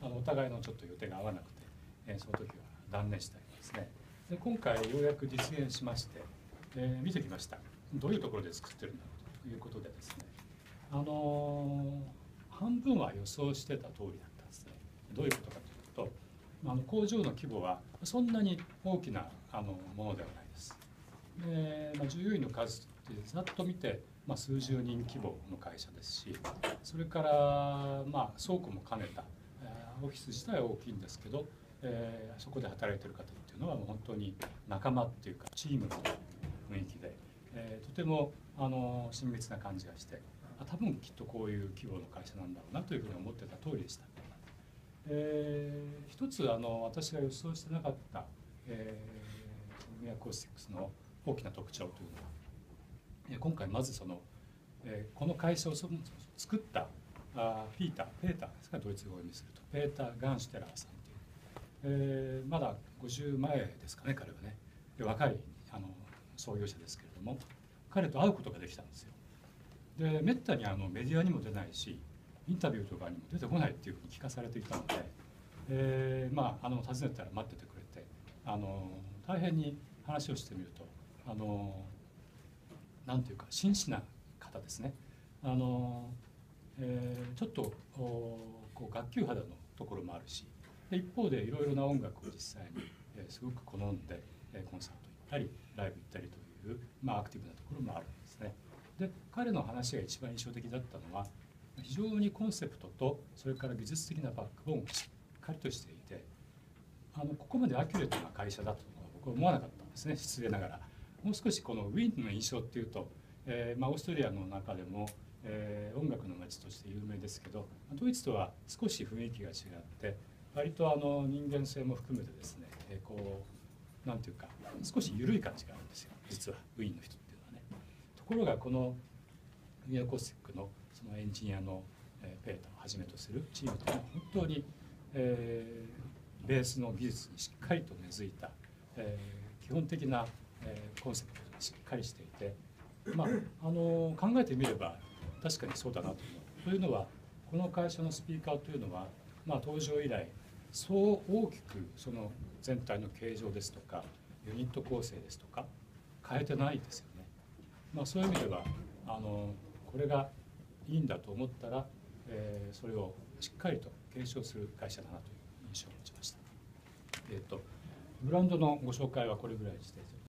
お互いのちょっと予定が合わなくて、その時は断念したりですね。で今回ようやく実現しまして、見てきました。どういうところで作ってるんだろうということでですね、半分は予想してた通りだったんですね。どういうことかというと、工場の規模はそんなに大きなものではないです。で、従業員の数ってざっと見て、数十人規模の会社ですし、それから、倉庫も兼ねたオフィス自体は大きいんですけど、そこで働いてる方っていうのはもう本当に仲間っていうかチームの雰囲気で、とても親密な感じがして、多分きっとこういう規模の会社なんだろうなというふうに思ってた通りでした。一つ私が予想してなかった、ミアコースティックスの大きな特徴というのは、今回まずこの会社を作ったペーターですか、ドイツ語にするとペーター・ガンシュテラーさんという、まだ50前ですかね、彼はね。で若い創業者ですけれども、彼と会うことができたんですよ。でめったにメディアにも出ないし、インタビューとかにも出てこないっていうふうに聞かされていたので、訪ねたら待っててくれて、大変に話をしてみるとなんていうか真摯な方ですね。ちょっとこう学級肌のところもあるし、で一方でいろいろな音楽を実際にすごく好んでコンサート行ったりライブ行ったりという、アクティブなところもあるんですね。で彼の話が一番印象的だったのは、非常にコンセプトとそれから技術的なバックボーンがしっかりとしていて、ここまでアキュレートな会社だと僕は思わなかったんですね、失礼ながら。もう少しこのウィーンの印象っていうと、オーストリアの中でも、音楽の街として有名ですけど、ドイツとは少し雰囲気が違って割と人間性も含めてですね、なんていうか少し緩い感じがあるんですよ、実はウィーンの人っていうのはね。ところがこのミアコースティックのそのエンジニアのペーターをはじめとするチームというのは本当に、ベースの技術にしっかりと根付いた、基本的な、コンセプトがしっかりしていて、考えてみれば確かにそうだなと思う。というのはこの会社のスピーカーというのは、登場以来そう大きくその全体の形状ですとかユニット構成ですとか変えてないですよね。そういう意味ではこれがいいんだと思ったら、それをしっかりと継承する会社だなという印象を持ちました。ブランドのご紹介はこれぐらいにして